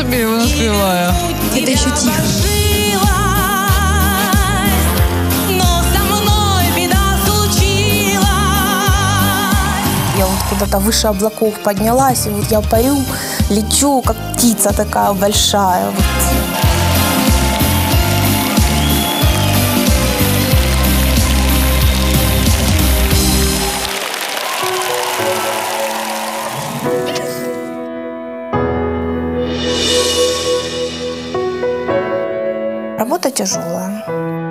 собі вона співає. Это еще тихо. Я вот куда-то выше облаков поднялась, и вот я парю, лечу, как птица такая большая. Вот. Работа тяжелая.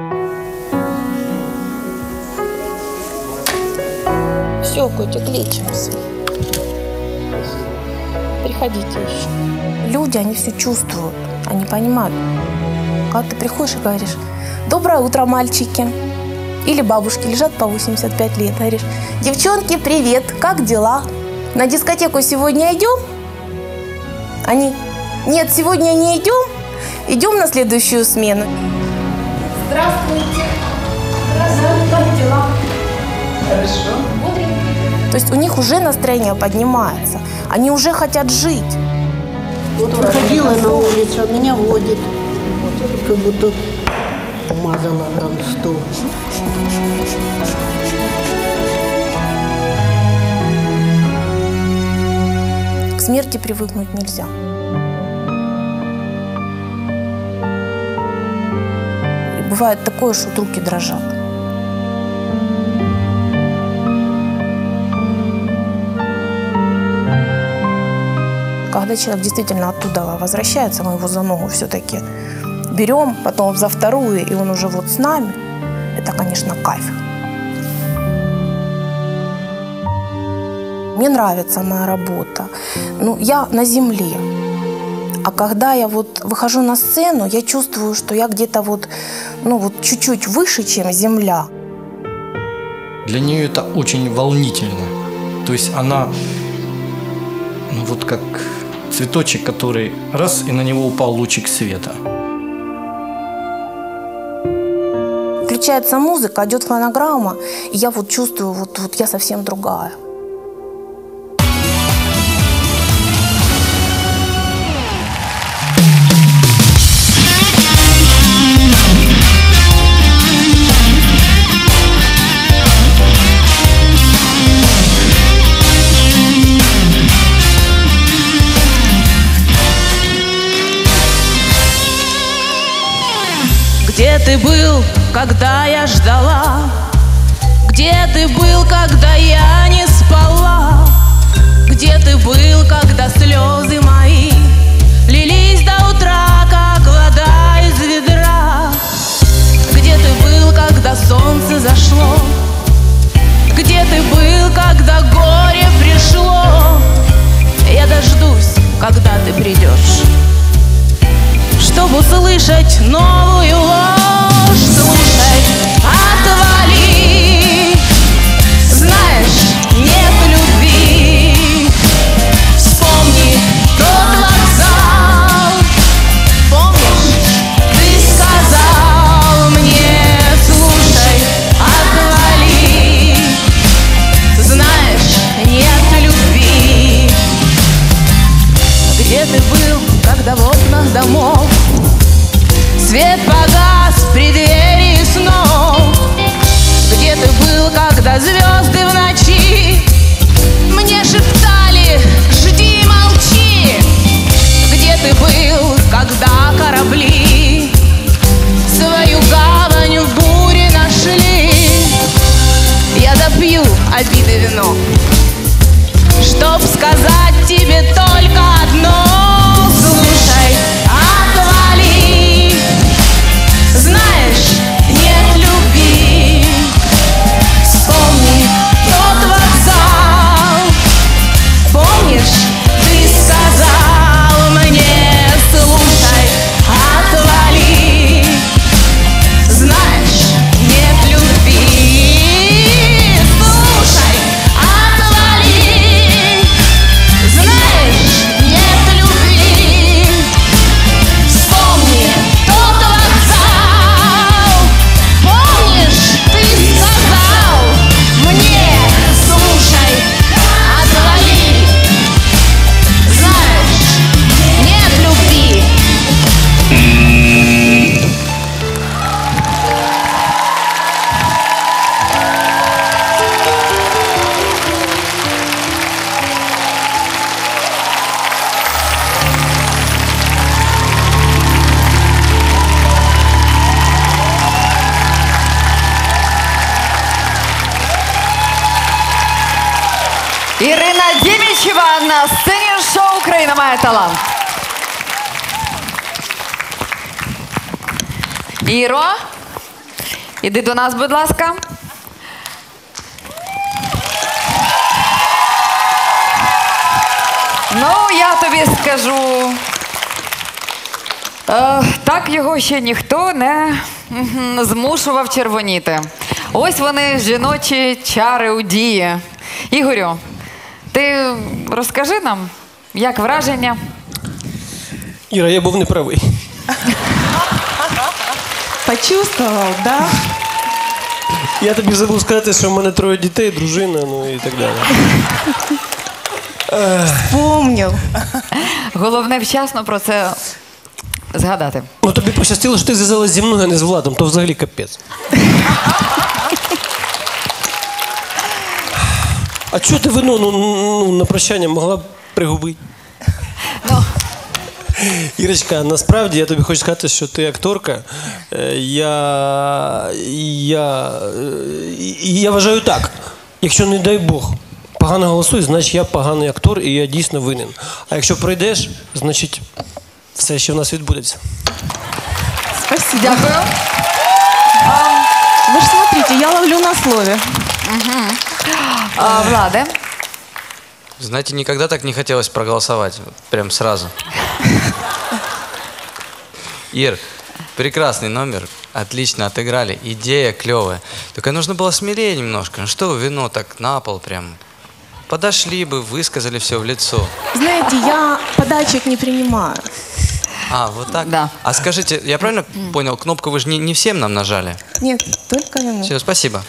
Все, котик, лечимся. Приходите еще. Люди, они все чувствуют, они понимают. Когда ты приходишь и говоришь: доброе утро, мальчики. Или бабушки лежат по 85 лет. Говоришь: девчонки, привет, как дела? На дискотеку сегодня идем? Они: нет, сегодня не идем. Идем на следующую смену. Здравствуйте. Здравствуйте. Как дела? Хорошо. То есть у них уже настроение поднимается. Они уже хотят жить. Вот выходила на улицу, меня водит. Как будто мазала там стол. К смерти привыкнуть нельзя. И бывает такое, что руки дрожат. Когда человек действительно оттуда возвращается, мы его за ногу все-таки берем, потом за вторую, и он уже вот с нами, это, конечно, кайф. Мне нравится моя работа. Ну, я на земле. А когда я вот выхожу на сцену, я чувствую, что я где-то вот, ну, вот чуть-чуть выше, чем земля. Для нее это очень волнительно. То есть она, ну, вот как цветочек, который раз, и на него упал лучик света. Включается музыка, идет фонограмма, и я вот чувствую, вот я совсем другая. Где ты был, когда я ждала? Где ты был, когда я не спала? Где ты был, когда слезы мои лились до утра, как вода из ведра? Где ты был, когда солнце зашло? Где ты был, когда горе пришло? Я дождусь, когда ты придешь, чтобы услышать новую ложь. Слушай, отвали, знаешь, нет любви. Вспомни тот вокзал, помнишь, ты сказал мне: слушай, отвали, знаешь, нет любви. Где ты был, когда в окнах домов свет погас в преддверии снов? Где ты был, когда звезды в ночи мне шептали: жди, молчи? Где ты был, когда корабли свою гавань в буре нашли? Я допью обиды вино, чтоб сказать тебе только одно: слушай, отвали, знаешь, нет любви. Вспомни тот Дімічева на сцені шоу «Україна має талант». Іро, іди до нас, будь ласка. Ну, я тобі скажу, так його ще ніхто не змушував червоніти. Ось вони, жіночі чари у дії. Ігорю, ти розкажи нам, як враження? Іра, я був неправий. Почувствовал, да? Я тобі забув сказати, що в мене 3 дітей, дружина, ну і так далі. Помнил. Головне вчасно про це згадати. Ну тобі пощастило, що ти зв'язалась зі мною, а не з Владом, то взагалі капець. А чого ти вино на прощання могла б пригубити? Ну. Ірочка, насправді я тобі хочу сказати, що ти акторка. Я вважаю так. Якщо, не дай Бог, погано голосуєш, значить я поганий актор і я дійсно винен. А якщо пройдеш, значить все ще в нас відбудеться. Спасибо. Дякую. Вы же смотрите, я ловлю на слове. Владе? Знаете, никогда так не хотелось проголосовать. Прям сразу. Ир, прекрасный номер. Отлично отыграли. Идея клевая. Только нужно было смелее немножко. Ну что вы, вино так на пол прям. Подошли бы, высказали все в лицо. Знаете, я подачек не принимаю. А, вот так? Да. А скажите, я правильно понял, кнопку вы же не всем нам нажали? Нет, только ему. Все, спасибо.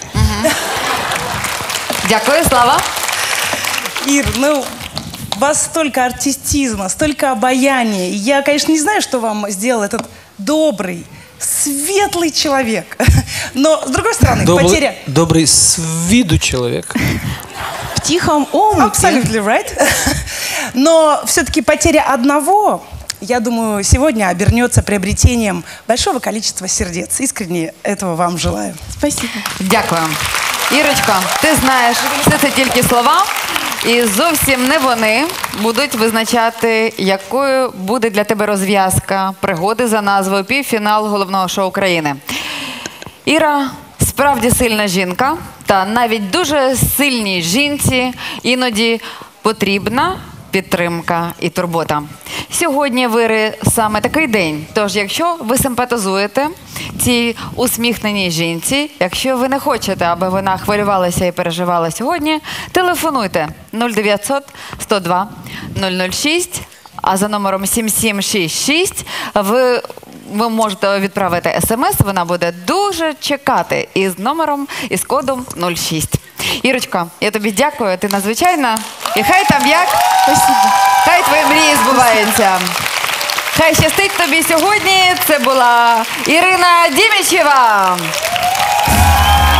Дякую, Слава. Ир, ну, у вас столько артистизма, столько обаяния. Я, конечно, не знаю, что вам сделал этот добрый, светлый человек. Но, с другой стороны, потеря... Добрый с виду человек. В тихом омуте. Абсолютно right. Но все-таки потеря одного, я думаю, сегодня обернется приобретением большого количества сердец. Искренне этого вам желаю. Спасибо. Дякую. Ірочка, ти знаєш, все це тільки слова, і зовсім не вони будуть визначати, якою буде для тебе розв'язка пригоди за назвою «Півфінал головного шоу України». Іра справді сильна жінка, та навіть дуже сильній жінці іноді потрібна підтримка і турбота. Сьогодні в Іри саме такий день. Тож, якщо ви симпатизуєте цій усміхненій жінці, якщо ви не хочете, аби вона хвилювалася і переживала сьогодні, телефонуйте 0900 102 006, а за номером 7766 ви можете відправити смс, вона буде дуже чекати із номером, із кодом 06. Ірочка, я тобі дякую, ти надзвичайна. І хай там як. Спасибо. Хай твої мрії збуваються. Хай щастить тобі сьогодні. Це була Ірина Дімічева.